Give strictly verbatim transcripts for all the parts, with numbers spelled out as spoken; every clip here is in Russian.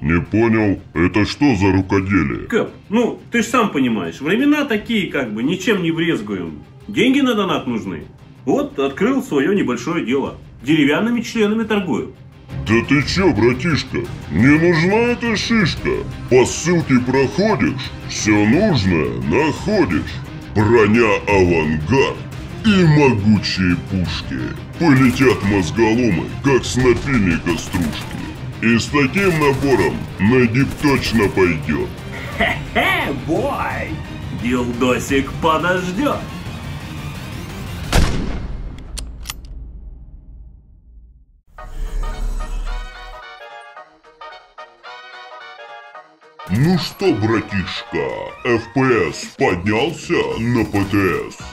Не понял, это что за рукоделие? Кэп, ну, ты ж сам понимаешь, времена такие, как бы, ничем не брезгуем. Деньги на донат нужны. Вот, открыл свое небольшое дело. Деревянными членами торгую. Да ты чё, братишка, не нужна эта шишка? По ссылке проходишь, все нужное находишь. Броня «Авангард» и могучие пушки. Полетят мозголомы, как с напильника стружки. И с таким набором на дип точно пойдет. Хе-хе, бой! Дилдосик подождет. Ну что, братишка, эф пи эс поднялся на пэ тэ эс?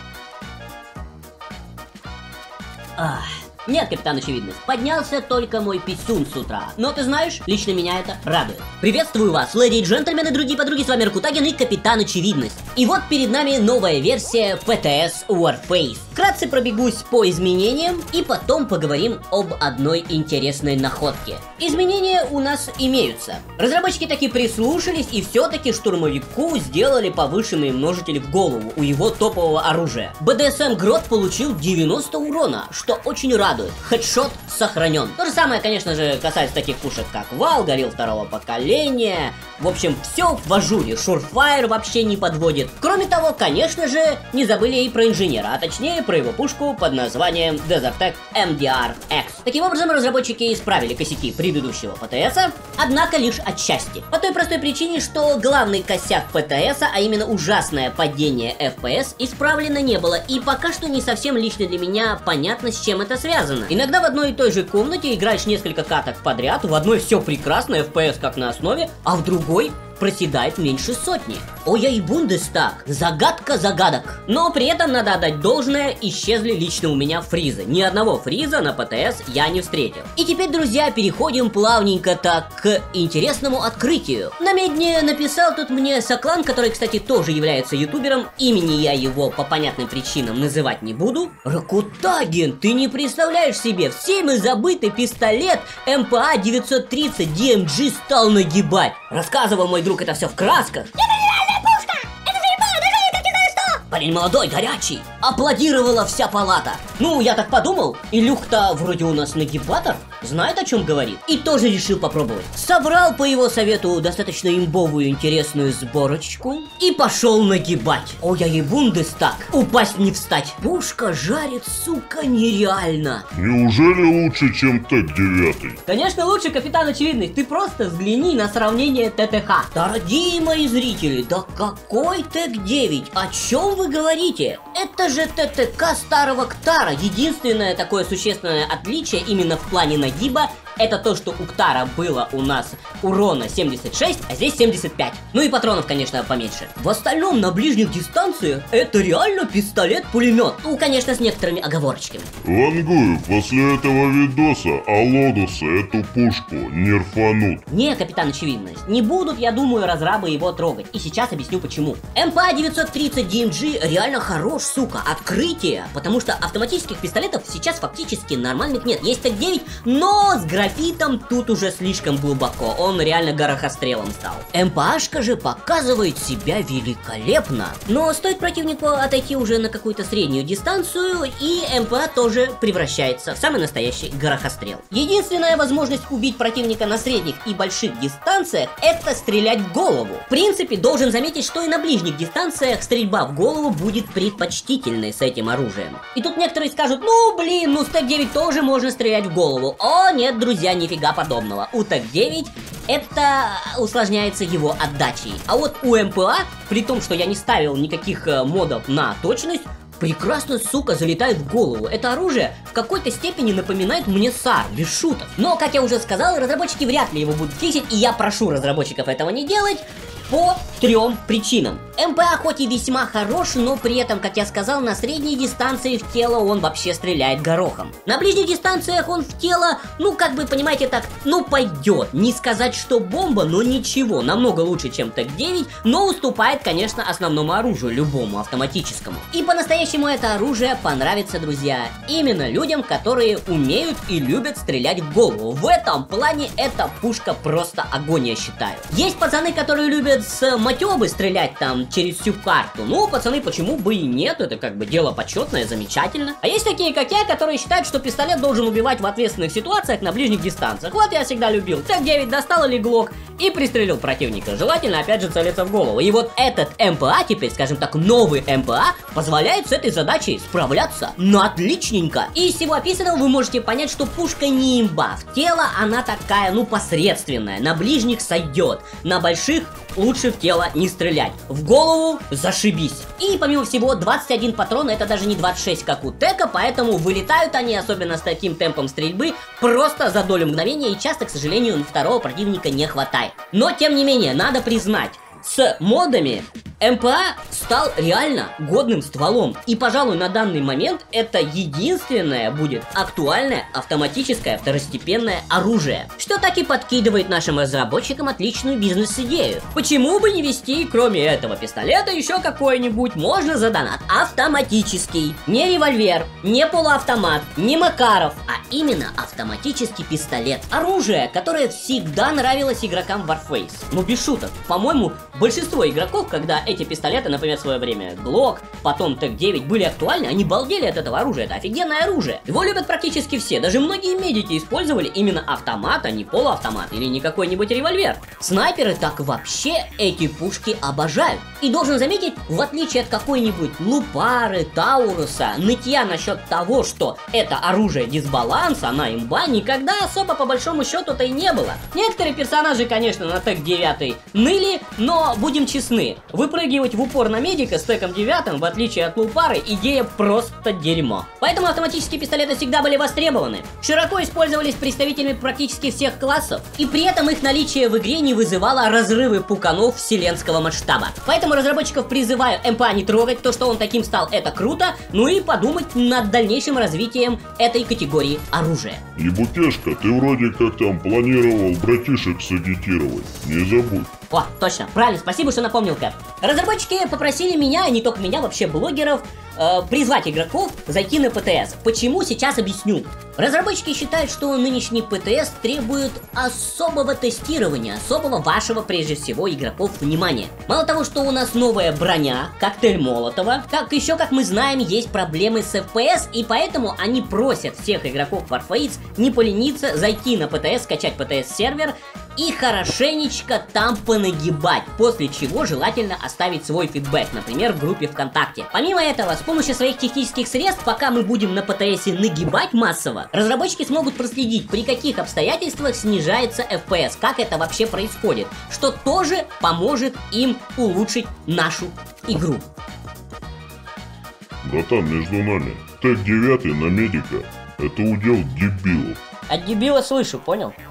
Ах. Нет, капитан Очевидность, поднялся только мой писюн с утра. Но ты знаешь, лично меня это радует. Приветствую вас, леди и джентльмены, другие подруги, с вами Ракутагин и капитан Очевидность. И вот перед нами новая версия пэ тэ эс Warface. Вкратце пробегусь по изменениям и потом поговорим об одной интересной находке. Изменения у нас имеются. Разработчики таки прислушались и все-таки штурмовику сделали повышенные множители в голову у его топового оружия. бэ дэ эс эм Грот получил девяносто урона, что очень радует. Хедшот сохранен. То же самое, конечно же, касается таких пушек, как Вал, Горилл второго поколения. В общем, все в ажуре. Шурфайр вообще не подводит. Кроме того, конечно же, не забыли и про инженера, а точнее про его пушку под названием Desertec эм ди ар икс. Таким образом, разработчики исправили косяки предыдущего пэ тэ эса, однако лишь отчасти. По той простой причине, что главный косяк пэ тэ эса, а именно ужасное падение эф пи эс, исправлено не было. И пока что не совсем лично для меня понятно, с чем это связано. Иногда в одной и той же комнате играешь несколько каток подряд, в одной все прекрасно, эф пи эс как на основе, а в другой проседает меньше сотни. Ой, и Бундестаг. Загадка загадок. Но при этом надо отдать должное, исчезли лично у меня фризы. Ни одного фриза на пэ тэ эс я не встретил. И теперь, друзья, переходим плавненько так к интересному открытию. На медне написал тут мне Соклан, который, кстати, тоже является ютубером. Имени я его по понятным причинам называть не буду. Ракутагин, ты не представляешь себе, всеми забытый пистолет эм пэ а девятьсот тридцать ди эм джи стал нагибать. Рассказывал мой друг это все в красках. Парень молодой, горячий. Аплодировала вся палата. Ну, я так подумал, Илюх-то вроде у нас нагибатор, знает, о чем говорит. И тоже решил попробовать. Собрал по его совету достаточно имбовую интересную сборочку и пошел нагибать. Ой, я и Бундестаг. Упасть не встать. Пушка жарит, сука, нереально. Неужели лучше, чем Тэк девять? Конечно, лучше, капитан Очевидность. Ты просто взгляни на сравнение тэ тэ ха. Дорогие мои зрители, да какой Тэк девять? О чем вы говорите? Это же тэ тэ ка старого Ктара. Единственное такое существенное отличие именно в плане нагиба — это то, что у Ктара было у нас урона семьдесят шесть, а здесь семьдесят пять. Ну и патронов, конечно, поменьше. В остальном, на ближних дистанциях, это реально пистолет-пулемет. Ну, конечно, с некоторыми оговорочками. Вангую, после этого видоса Алодуса эту пушку не рфанут. Не, капитан Очевидность, не будут, я думаю, разрабы его трогать. И сейчас объясню почему. эм пэ а девятьсот тридцать ди эм джи реально хорош, сука, открытие. Потому что автоматических пистолетов сейчас фактически нормальных нет. Есть Тэк девять, но с графитом тут уже слишком глубоко. Он реально горохострелом стал. эм пэ ашка же показывает себя великолепно. Но стоит противнику отойти уже на какую-то среднюю дистанцию, и эм пэ а тоже превращается в самый настоящий горохострел. Единственная возможность убить противника на средних и больших дистанциях — это стрелять в голову. В принципе, должен заметить, что и на ближних дистанциях стрельба в голову будет предпочтительной с этим оружием. И тут некоторые скажут: ну блин, ну с Тэк девять тоже можно стрелять в голову. О нет, друзья, нифига подобного. У Тэк девять это усложняется его отдачей. А вот у эм пэ а, при том, что я не ставил никаких э, модов на точность, прекрасно, сука, залетает в голову. Это оружие в какой-то степени напоминает мне САР, без шуток. Но, как я уже сказал, разработчики вряд ли его будут фиксить, и я прошу разработчиков этого не делать. По трем причинам. МПА хоть и весьма хорош, но при этом, как я сказал, на средней дистанции в тело он вообще стреляет горохом. На ближних дистанциях он в тело, ну как бы понимаете так, ну пойдет. Не сказать, что бомба, но ничего. Намного лучше, чем Тэг девять, но уступает, конечно, основному оружию, любому автоматическому. И по-настоящему это оружие понравится, друзья, именно людям, которые умеют и любят стрелять в голову. В этом плане эта пушка просто огонь, я считаю. Есть пацаны, которые любят с матёбы стрелять там через всю карту. Ну, пацаны, почему бы и нет? Это как бы дело почетное, замечательно. А есть такие, как я, которые считают, что пистолет должен убивать в ответственных ситуациях на ближних дистанциях. Вот я всегда любил. Тэг девять достал или глок и пристрелил противника. Желательно, опять же, целиться в голову. И вот этот МПА теперь, скажем так, новый МПА, позволяет с этой задачей справляться на отличненько. И из всего описанного вы можете понять, что пушка не имба. В тело она такая, ну, посредственная. На ближних сойдет. На больших лучше в тело не стрелять. В голову зашибись. И помимо всего, двадцать один патрон, это даже не двадцать шесть, как у Тека, поэтому вылетают они, особенно с таким темпом стрельбы, просто за долю мгновения, и часто, к сожалению, на второго противника не хватает. Но, тем не менее, надо признать, с модами МПА стал реально годным стволом. И, пожалуй, на данный момент это единственное будет актуальное автоматическое второстепенное оружие, что так и подкидывает нашим разработчикам отличную бизнес-идею. Почему бы не вести, кроме этого пистолета, еще какой-нибудь, можно за донат, автоматический. Не револьвер, не полуавтомат, не Макаров, а именно автоматический пистолет. Оружие, которое всегда нравилось игрокам Warface. Ну, без шуток. По-моему, большинство игроков, когда эти пистолеты, например, в свое время глок, потом Тэг девять были актуальны, они балдели от этого оружия. Это офигенное оружие. Его любят практически все. Даже многие медики использовали именно автомат, а не полуавтомат или не какой-нибудь револьвер. Снайперы так вообще эти пушки обожают. И должен заметить, в отличие от какой-нибудь Лупары, Тауруса, нытья насчет того, что это оружие дисбаланса, она имба, никогда особо по большому счету-то и не было. Некоторые персонажи, конечно, на Тэг девять ныли, но будем честны, выпрыгивать в упор на медика с Теком девять, в отличие от Лупары, идея просто дерьмо. Поэтому автоматические пистолеты всегда были востребованы, широко использовались представителями практически всех классов, и при этом их наличие в игре не вызывало разрывы пуканов вселенского масштаба. Поэтому разработчиков призываю МПА не трогать, то, что он таким стал, это круто, ну и подумать над дальнейшим развитием этой категории оружия. И Букешка, ты вроде как там планировал братишек сагитировать, не забудь. О, точно, правильно, спасибо, что напомнил, Кэп. Разработчики попросили меня, и не только меня, вообще блогеров, э, призвать игроков зайти на ПТС. Почему, сейчас объясню. Разработчики считают, что нынешний ПТС требует особого тестирования, особого вашего, прежде всего, игроков внимания. Мало того, что у нас новая броня, коктейль Молотова, так еще, как мы знаем, есть проблемы с эф пи эс, и поэтому они просят всех игроков Warface не полениться, зайти на ПТС, скачать ПТС-сервер и хорошенечко там понагибать, после чего желательно оставить свой фидбэк, например, в группе ВКонтакте. Помимо этого, с помощью своих технических средств, пока мы будем на ПТСе нагибать массово, разработчики смогут проследить, при каких обстоятельствах снижается эф пи эс, как это вообще происходит, что тоже поможет им улучшить нашу игру. Братан, между нами, Тэг девять на медика — это удел дебилов. От дебила слышу, понял?